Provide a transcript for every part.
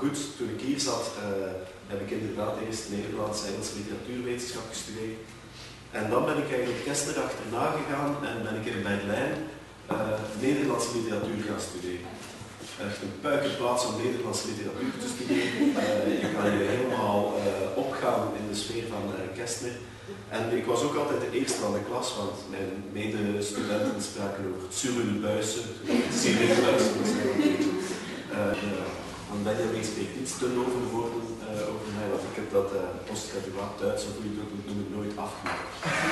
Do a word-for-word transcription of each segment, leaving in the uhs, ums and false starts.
goed, toen ik hier zat, uh, heb ik inderdaad eerst Nederlands, Engels literatuurwetenschap gestudeerd. En dan ben ik eigenlijk Kestner achterna gegaan en ben ik in Berlijn uh, Nederlandse literatuur gaan studeren. Echt een puikenplaats om Nederlandse literatuur te studeren. Uh, je kan je helemaal uh, opgaan in de sfeer van uh, Kestner. En ik was ook altijd de eerste van de klas, want mijn medestudenten spraken over Cyril Buysse, Cyril Buysse. Uh, van Benjamin spreekt iets te over woorden uh, over mij, want ik heb dat uh, postgraduaat Duits, of hoe je het ook noemt, nooit afgemaakt.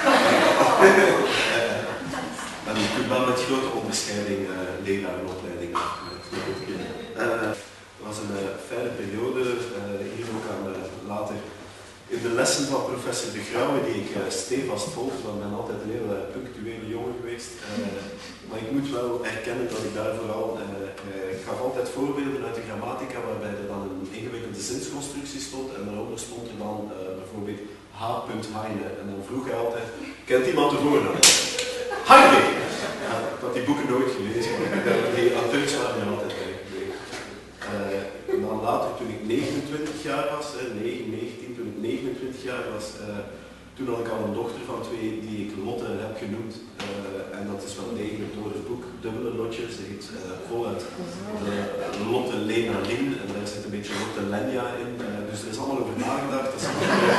uh, en ik heb wel met grote onderscheiding uh, lerarenopleiding afgemaakt. Uh, het was een uh, fijne periode, uh, hier ook aan uh, later. In de lessen van professor De Grauwe, die ik uh, stevast volgde, want ik ben altijd een heel uh, punctuele jongen geweest. Uh, maar ik moet wel erkennen dat ik daar vooral, uh, uh, ik gaf altijd voorbeelden uit de grammatica waarbij er dan een ingewikkelde zinsconstructie stond en daaronder stond er dan uh, bijvoorbeeld H. Heine. En dan vroeg hij altijd, kent iemand de voornaam? Heine! Ja, ik had die boeken nooit gelezen, maar die auteurs waren er altijd bij gebleven. Uh, en dan later, toen ik negenentwintig jaar was, negen, negentien, toen ik negenentwintig jaar was, uh, toen had ik al een dochter van twee die ik Lotte heb genoemd. Uh, en dat is wel degelijk door het boek Dubbele Lotjes. Ze heet uh, voluit uh, Lotte Lena Lin en daar zit een beetje Lotte Lenja in. Uh, dus er is allemaal over nagedacht. Dat is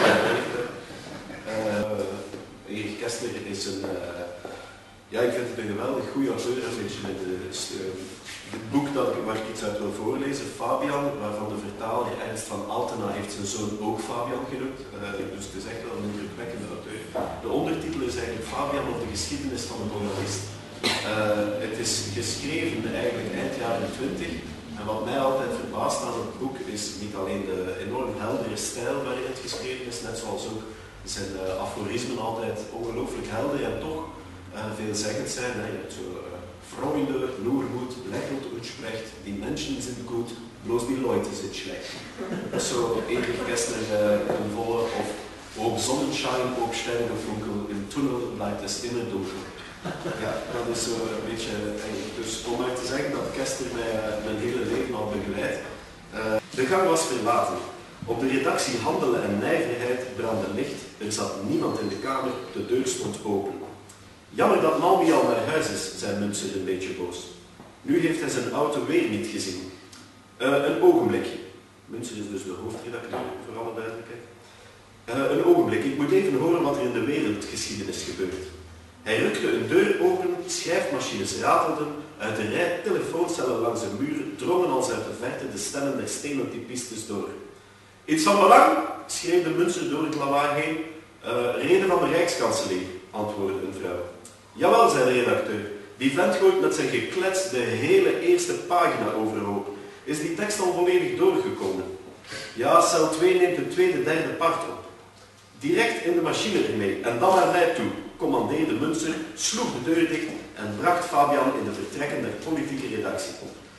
uh, Erik Kestner is een, uh, ja, ik vind het een geweldig goede auteur. Een beetje met de, uh, het boek dat ik, waar ik iets uit wil voorlezen, Fabian, waarvan de vertaler Ernst van Altena heeft zijn zoon ook Fabian genoemd. Uh, dus het is echt wel een indrukwekkende auteur. De ondertitel is eigenlijk Fabian of de geschiedenis van de moralist. Uh, het is geschreven eigenlijk eind jaren twintig. En wat mij altijd verbaast aan het boek is niet alleen de enorm heldere stijl waarin het geschreven is, net zoals ook zijn uh, aforismen altijd ongelooflijk helder en toch uh, veelzeggend zijn. Hè. Je hebt zo, uh, Freunde, nur gut, lächelt und sprecht, die Menschen sind gut, bloß die Leute sind schlecht. Dat is zo Erik Kestner uh, een volle of ob Sonnenschein, ob Sterrenfunkel, im Tunnel blijft es immer dunkel. Ja, dat is zo een beetje eigenlijk. Dus om maar te zeggen dat Kestner mij uh, mijn hele leven al begeleidt. Uh, de gang was verlaten. Op de redactie Handelen en Nijverheid brandde licht. Er zat niemand in de kamer, de deur stond open. Jammer dat Malmi al naar huis is, zei Münzer een beetje boos. Nu heeft hij zijn auto weer niet gezien. Uh, een ogenblikje. Münzer is dus de hoofdredacteur, voor alle duidelijkheid. Uh, een ogenblik, ik moet even horen wat er in de wereldgeschiedenis gebeurt. Hij rukte een deur open, schrijfmachines ratelden, uit de rij telefooncellen langs de muren drongen als uit de verte de stemmen der stenotypistes door. Iets van belang, schreeuwde Münzer door het lawaai heen. Uh, reden van de Rijkskanselier, antwoordde een vrouw. Jawel, zei de redacteur, die vent gooit met zijn geklets de hele eerste pagina overhoop. Is die tekst al volledig doorgekomen? Ja, cel twee neemt de tweede, derde part op. Direct in de machine ermee en dan naar mij toe, commandeerde Münzer, sloeg de deur dicht en bracht Fabian in de vertrekken der politieke redactie.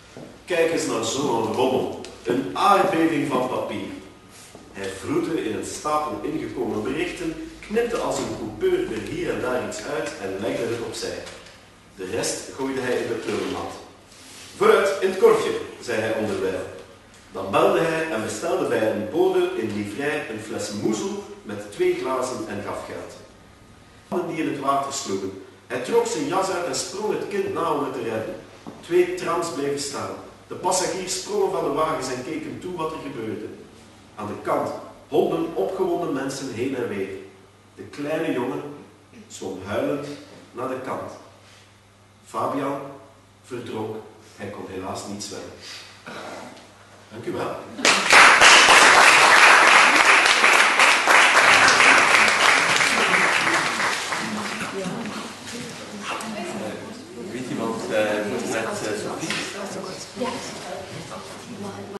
Kijk eens naar zo'n rommel, een aardbeving van papier. Hij vroette in een stapel ingekomen berichten, knipte als een coupeur er hier en daar iets uit en legde het opzij. De rest gooide hij in de prullenmand. Vooruit, in het korfje, zei hij onderwijl. Dan belde hij en bestelde bij een bode in livrei een fles moezel met twee glazen en gaf geld. Handen die in het water sloegen. Hij trok zijn jas uit en sprong het kind na om het te redden. Twee trams bleven staan. De passagiers sprongen van de wagens en keken toe wat er gebeurde. Aan de kant honden opgewonden mensen heen en weer. De kleine jongen zwom huilend naar de kant. Fabian verdronk. Hij kon helaas niet zwemmen. Dank u wel.